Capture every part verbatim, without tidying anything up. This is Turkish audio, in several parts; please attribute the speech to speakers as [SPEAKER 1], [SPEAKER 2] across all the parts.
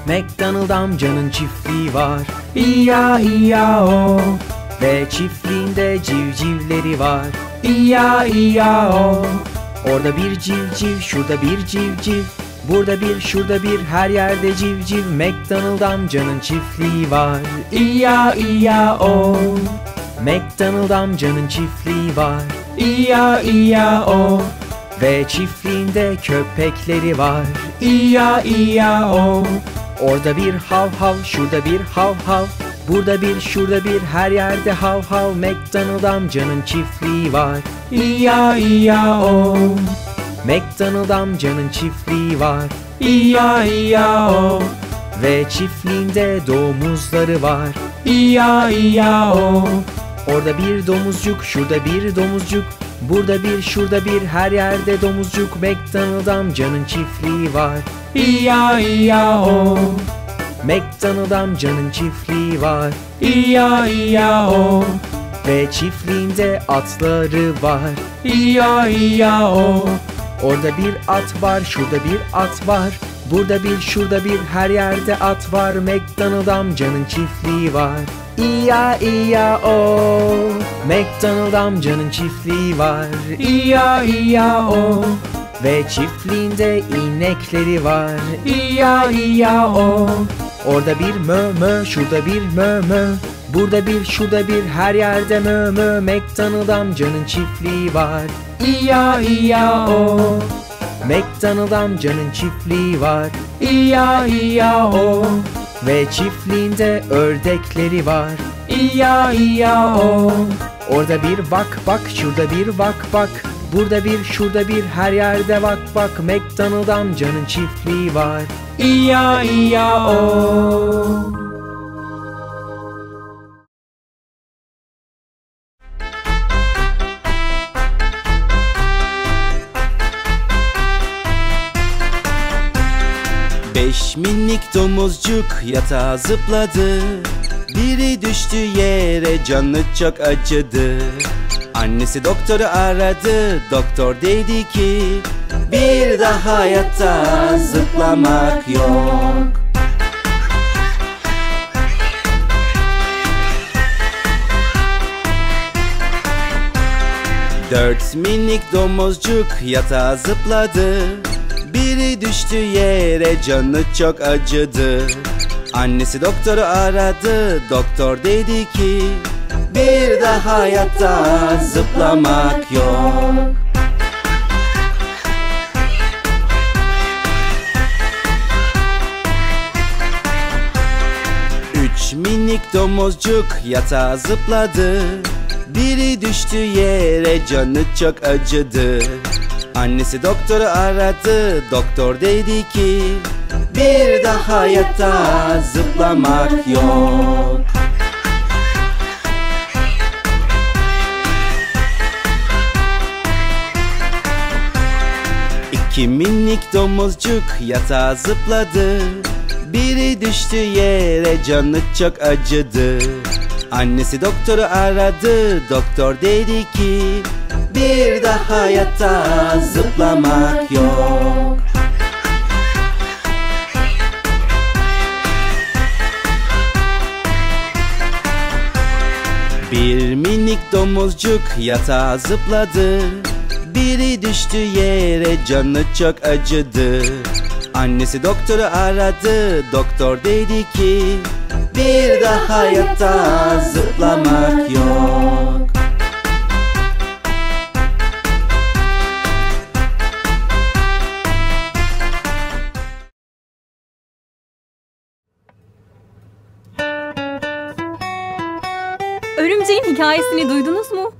[SPEAKER 1] McDonald amcanın çiftliği var. İ-ya-i-ya-o. Ve çiftliğinde civcivleri var. İ-ya-i-ya-o. Orada bir civciv, şurada bir civciv, burada bir, şurada bir, her yerde civciv. McDonald amcanın çiftliği var. İ-ya-i-ya-o. McDonald amcanın çiftliği var. İ-ya-i-ya-o. Ve çiftliğinde köpekleri var. İ-ya-i-ya-o. Orada bir hav hav, şurada bir hav hav, burada bir, şurada bir, her yerde hav hav. McDonald amcanın çiftliği var. İ-ya-i-ya-o. McDonald amcanın çiftliği var. İ-ya-i-ya-o. Ve çiftliğinde domuzları var. İ-ya-i-ya-o. Orada bir domuzcuk, şurada bir domuzcuk, burada bir, şurada bir, her yerde domuzcuk. McDonald amcanın çiftliği var. İ-ya-i-ya-o. McDonald amcanın çiftliği var. İ-ya-i-ya-o. Ve çiftliğinde atları var. İ-ya-i-ya-o. Orada bir at var, şurada bir at var, burada bir, şurada bir, her yerde at var. McDonald amcanın çiftliği var. İ-ya-i-ya-o. McDonald amcanın çiftliği var. İ-ya-i-ya-o. Ve çiftliğinde inekleri var. İ-ya-i-ya-o. Orada bir mö mö, şurada bir mö mö, burada bir, şurada bir, her yerde mö mö. McDonald amcanın çiftliği var. İ-ya-i-ya-o. McDonald amcanın çiftliği var. İ-ya-i-ya-o. Ve çiftliğinde ördekleri var. İ-ya-i-ya-o. Orada bir bak bak, şurada bir bak bak, burada bir, şurada bir, her yerde bak bak. McDonald amcanın çiftliği var. İ-ya-i-ya-o.
[SPEAKER 2] Beş minik domuzcuk yatağa zıpladı. Biri düştü yere, canı çok acıdı. Annesi doktoru aradı, doktor dedi ki bir daha yatağa zıplamak yok. Dört minik domuzcuk yatağa zıpladı. Biri düştü yere, canı çok acıdı. Annesi doktoru aradı, doktor dedi ki bir daha yatağa zıplamak yok. Üç minik domuzcuk yatağa zıpladı. Biri düştü yere, canı çok acıdı. Annesi doktoru aradı, doktor dedi ki bir daha yatağa zıplamak yok. İki minik domuzcuk yatağa zıpladı. Biri düştü yere, canı çok acıdı. Annesi doktoru aradı, doktor dedi ki bir daha yatağa zıplamak yok. Bir minik domuzcuk yatağa zıpladı. Biri düştü yere, canı çok acıdı. Annesi doktoru aradı, doktor dedi ki bir daha yatağa zıplamak yok.
[SPEAKER 3] Örümceğin hikayesini duydunuz mu?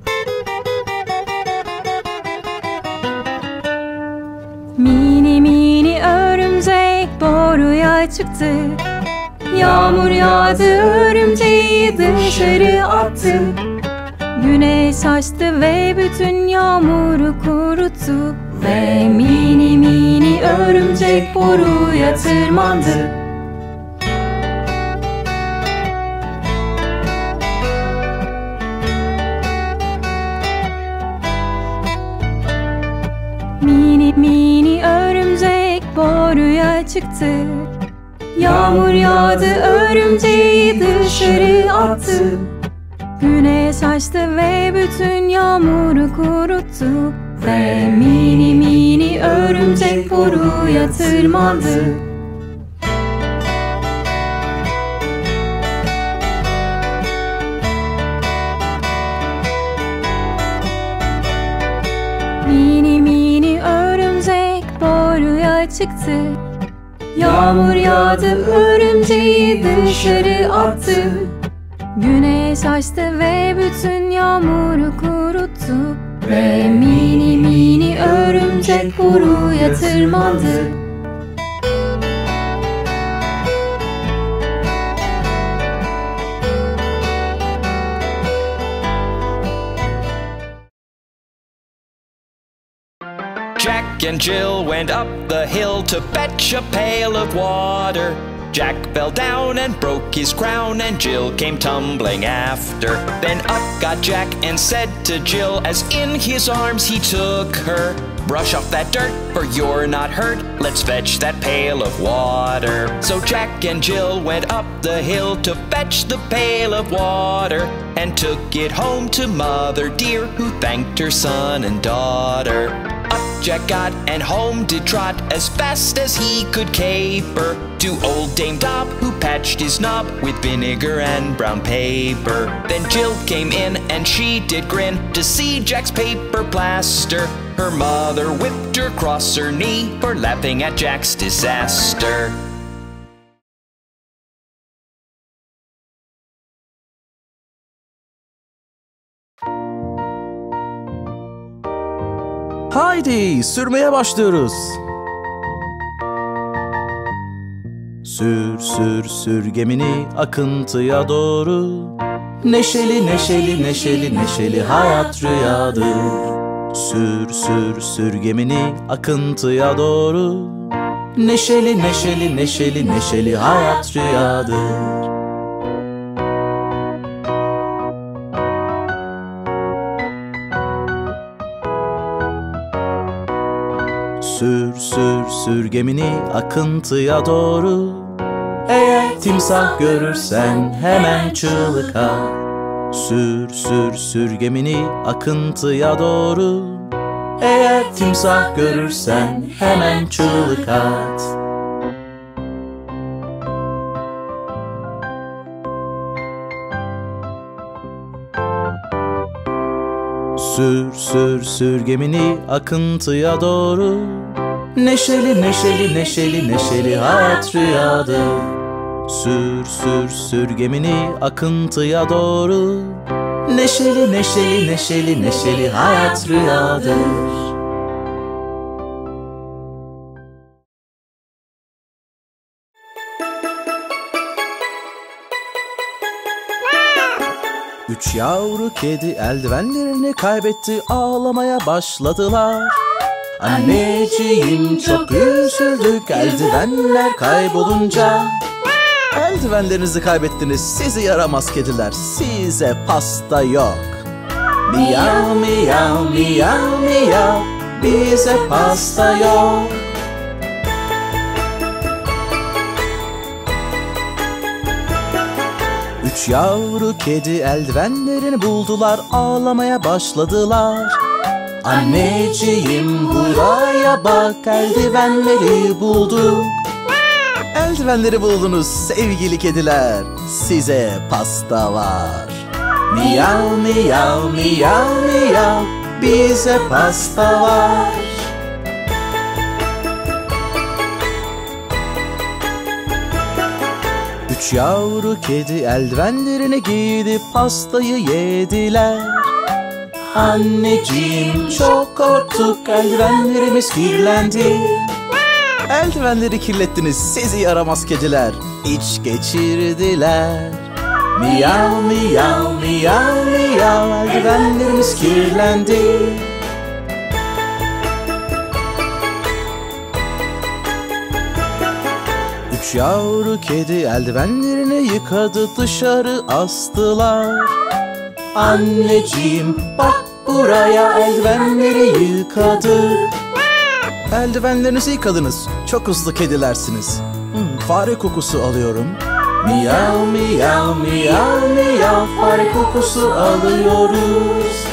[SPEAKER 3] Mini mini örümcek boruya çıktı. Yağmur yağdı, örümceği dışarı attı. Güneş açtı ve bütün yağmuru kuruttu. Ve mini mini örümcek boruya tırmandı. Mini mini örümcek boruya çıktı. Yağmur yağdı, örümceği dışarı attı. Güneş açtı ve bütün yağmuru kuruttu. Ve mini mini örümcek boruya tırmandı. Mini mini örümcek boruya çıktı. Yağmur yağdı, örümceği dışarı attı. Güneş açtı ve bütün yağmuru kuruttu. Ve mini mini örümcek boruya tırmandı.
[SPEAKER 4] Jack and Jill went up the hill to fetch a pail of water. Jack fell down and broke his crown, and Jill came tumbling after. Then up got Jack and said to Jill, as in his arms he took her, brush off that dirt, for you're not hurt. Let's fetch that pail of water. So Jack and Jill went up the hill to fetch the pail of water, and took it home to Mother dear, who thanked her son and daughter. Up Jack got and home did trot as fast as he could caper, to old Dame Dob, who patched his knob with vinegar and brown paper. Then Jill came in and she did grin to see Jack's paper plaster. Her mother whipped her across her knee for laughing at Jack's disaster.
[SPEAKER 2] Haydi sürmeye başlıyoruz. Sür sür sür gemini akıntıya doğru. Neşeli neşeli neşeli neşeli hayat rüyadır. Sür sür sür gemini akıntıya doğru. Neşeli neşeli neşeli neşeli hayat rüyadır. Sür sür sür gemini akıntıya doğru. Eğer timsah görürsen hemen çığlık at. Sür sür sür gemini akıntıya doğru. Eğer timsah görürsen hemen çığlık at. Sür sür sür gemini akıntıya doğru. Neşeli neşeli neşeli neşeli hayat rüyadır. Sür sür sür gemini akıntıya doğru. Neşeli neşeli neşeli neşeli hayat rüyadır. Üç yavru kedi eldivenlerini kaybetti, ağlamaya başladılar. Anneciğim çok üzüldük eldivenler kaybolunca. Eldivenlerinizi kaybettiniz sizi yaramaz kediler, size pasta yok. Miyav miyav miyav miyav, bize pasta yok. Üç yavru kedi eldivenlerini buldular, ağlamaya başladılar. Anneciğim buraya bak, eldivenleri bulduk. Eldivenleri buldunuz sevgili kediler, size pasta var. Miyav miyav miyav miyav, bize pasta var. Üç yavru kedi eldivenlerini giydi, pastayı yediler. Anneciğim çok korktuk, eldivenlerimiz kirlendi. Eldivenleri kirlettiniz sizi yaramaz kediler, iç geçirdiler. Miyav miyav miyav miyav, eldivenlerimiz kirlendi. Üç yavru kedi eldivenlerini yıkadı, dışarı astılar. Anneciğim bak buraya, eldivenleri yıkadık. Eldivenlerinizi yıkadınız, çok hızlı kedilersiniz. Hmm, fare kokusu alıyorum. Miyav miyav miyav miyav, fare kokusu alıyoruz.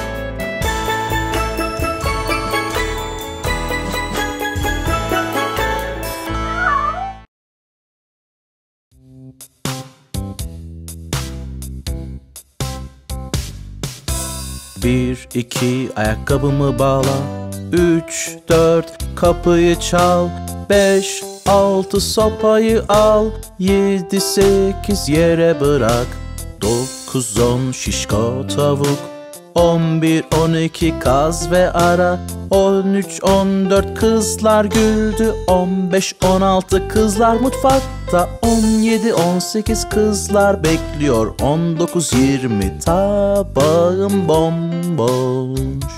[SPEAKER 2] Bir, iki, ayakkabımı bağla. Üç, dört, kapıyı çal. Beş, altı, sopayı al. Yedi, sekiz, yere bırak. Dokuz, on, şişko tavuk. On bir, on iki, kaz ve ara. On üç, on dört, kızlar güldü. On beş, on altı, kızlar mutfakta. On yedi, on sekiz, kızlar bekliyor. On dokuz, yirmi, tabağım bomboş.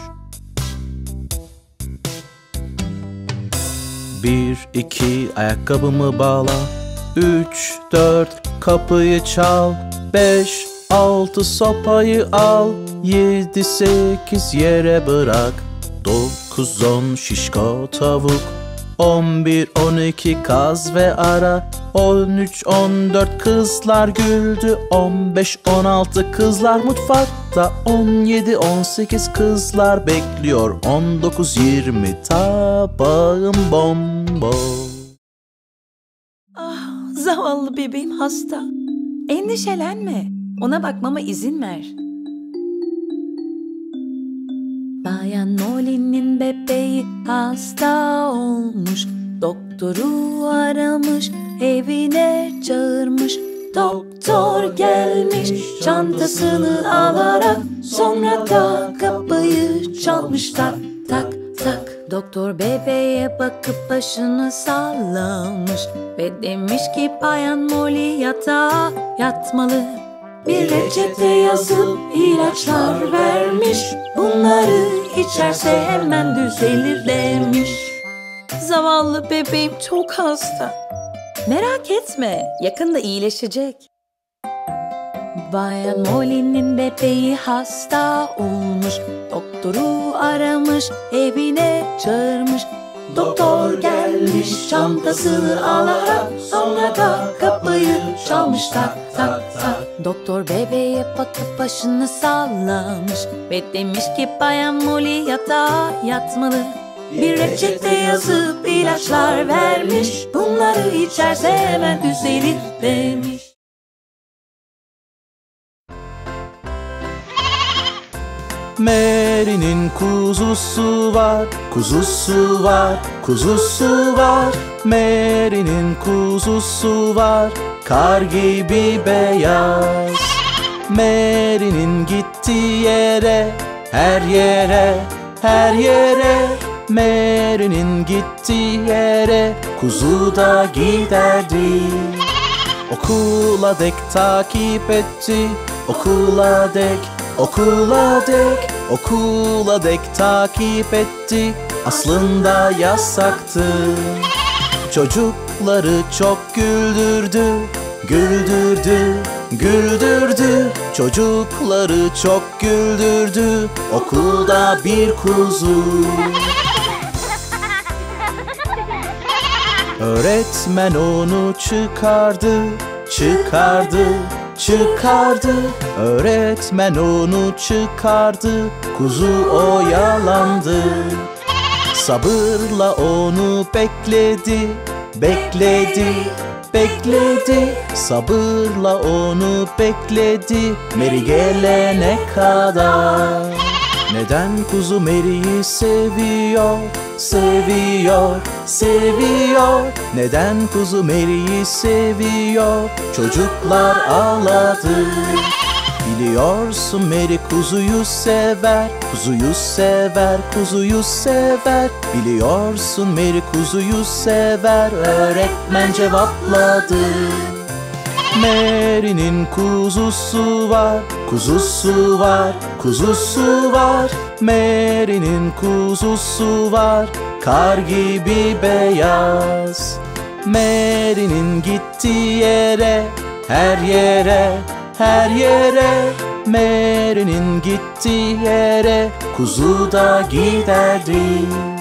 [SPEAKER 2] Bir, iki, ayakkabımı bağla. Üç, dört, kapıyı çal. Beş, altı, sopayı al. Yedi, sekiz, yere bırak. Dokuz, on, şişko tavuk. On bir, on iki, kaz ve ara. On üç, on dört, kızlar güldü. On beş, on altı, kızlar mutfakta. On yedi, on sekiz, kızlar bekliyor. On dokuz, yirmi, tabağım bomboş.
[SPEAKER 5] Ah, zavallı bebeğim hasta. Endişelenme. Ona bakmama izin ver. Bayan Molly'nin bebeği hasta olmuş. Doktoru aramış, evine çağırmış. Doktor gelmiş, çantasını alarak. Sonra da kapıyı çalmış, tak tak tak. Doktor bebeğe bakıp başını sallamış ve demiş ki Bayan Molly yatağa yatmalı. Bir reçete yazıp ilaçlar vermiş. Bunları içerse hemen düzelir demiş. Zavallı bebeğim çok hasta. Merak etme, yakında iyileşecek. Bayan Molly'nin bebeği hasta olmuş. Doktoru aramış, evine çağırmış. Doktor gelmiş, çantasını alarak. Sonra da kapıyı çalmış, tak tak tak. Doktor bebeğe bakıp başını sallamış ve demiş ki Bayan Molly yatağa yatmalı. Bir reçete yazıp ilaçlar vermiş. Bunları içerse hemen düzelir demiş.
[SPEAKER 2] Mary'nin kuzusu var, kuzusu var, kuzusu var. Mary'nin kuzusu var, kar gibi beyaz. Mary'nin gittiği yere, her yere, her yere. Mary'nin gittiği yere, kuzu da giderdi. Okula dek takip etti, okula dek, okula dek, okula dek takip etti. Aslında yasaktı. Çocukları çok güldürdü, güldürdü, güldürdü. Çocukları çok güldürdü. Okulda bir kuzu. Öğretmen onu çıkardı, çıkardı, çıkardı. Öğretmen onu çıkardı. Kuzu oyalandı. Sabırla onu bekledi, bekledi, bekledi. Sabırla onu bekledi, Mary gelene kadar. Neden kuzu Mary'yi seviyor, seviyor, seviyor? Neden kuzu Mary'yi seviyor? Çocuklar ağladı. Biliyorsun Mary kuzuyu sever, kuzuyu sever, kuzuyu sever. Biliyorsun Mary kuzuyu sever, öğretmen cevapladı. Mary'nin kuzusu var, kuzusu var, kuzusu var. Mary'nin kuzusu var, kar gibi beyaz. Mary'nin gittiği yere, her yere, her yere. Mary'nin gittiği yere, kuzu da giderdi.